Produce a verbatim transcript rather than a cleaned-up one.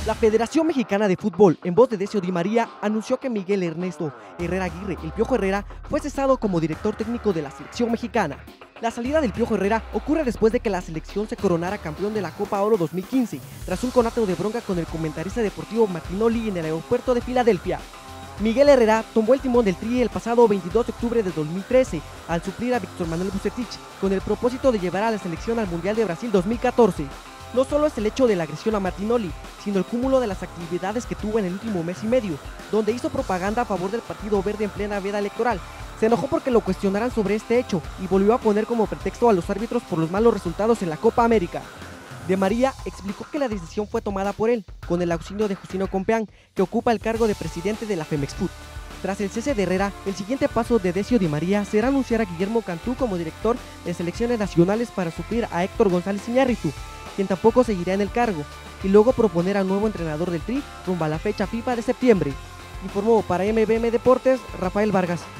La Federación Mexicana de Fútbol, en voz de Decio Di María, anunció que Miguel Ernesto Herrera Aguirre, el Piojo Herrera, fue cesado como director técnico de la selección mexicana. La salida del Piojo Herrera ocurre después de que la selección se coronara campeón de la Copa Oro dos mil quince, tras un conato de bronca con el comentarista deportivo Martinoli en el aeropuerto de Filadelfia. Miguel Herrera tomó el timón del Tri el pasado veintidós de octubre de dos mil trece, al suplir a Víctor Manuel Vucetich, con el propósito de llevar a la selección al Mundial de Brasil dos mil catorce. No solo es el hecho de la agresión a Martinoli, sino el cúmulo de las actividades que tuvo en el último mes y medio, donde hizo propaganda a favor del Partido Verde en plena veda electoral. Se enojó porque lo cuestionaran sobre este hecho y volvió a poner como pretexto a los árbitros por los malos resultados en la Copa América. De María explicó que la decisión fue tomada por él, con el auxilio de Justino Compeán, que ocupa el cargo de presidente de la Femexfoot. Tras el cese de Herrera, el siguiente paso de Decio Di María será anunciar a Guillermo Cantú como director de selecciones nacionales para suplir a Héctor González Iñárritu, quien tampoco seguirá en el cargo, y luego proponer al nuevo entrenador del Tri rumbo a la fecha FIFA de septiembre. Informó para M B M Deportes, Rafael Vargas.